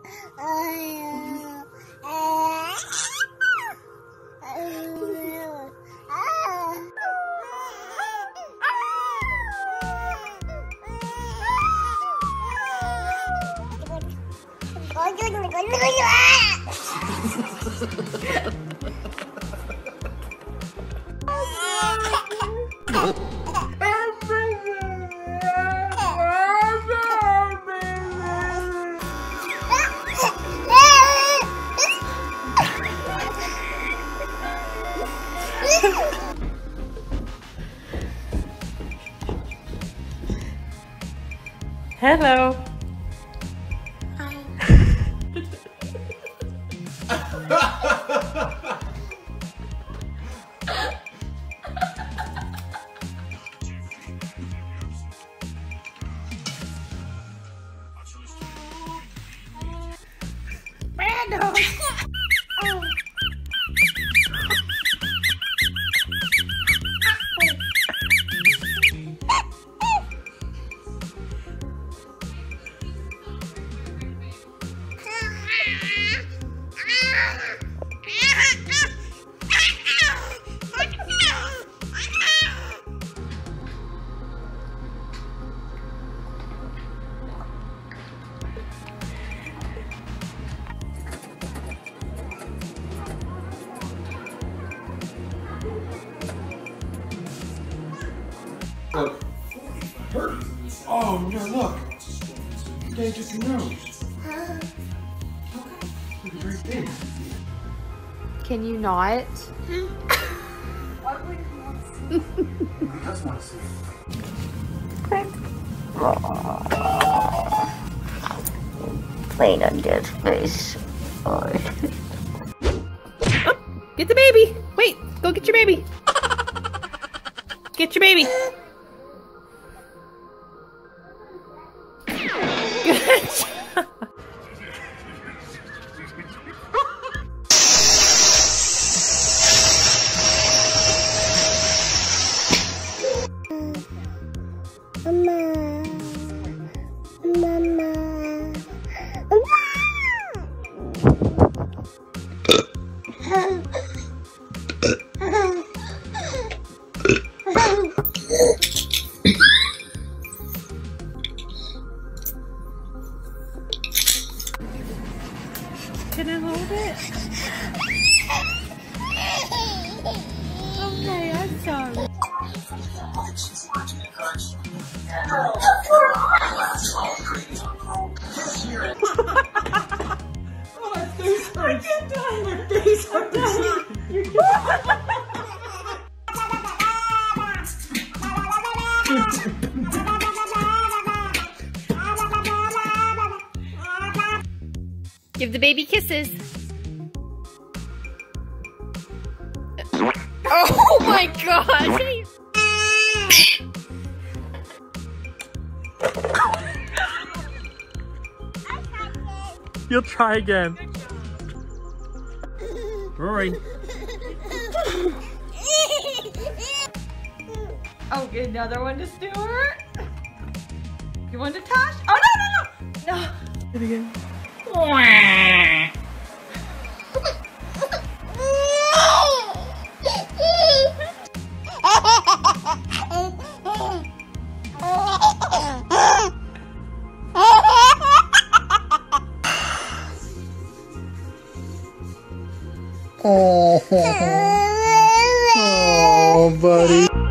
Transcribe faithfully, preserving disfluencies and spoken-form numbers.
Hello. Hi. Brando. Oh. Look. Hurt. Oh no, look. They took your nose. Look, it's right there. Can you not? That's not safe. Playing on Dad's face. Oh. Get the baby. Wait, go get your baby. Get your baby. Good job. Mama. Mama. Can I hold it? Okay, I'm sorry. I can't die. My face hurts. Give the baby kisses. Oh my god! You'll try again. Rory. Oh, get another one to Stuart. You want to Tosh? Oh no no no! No. Do it again. Oh, oh, buddy.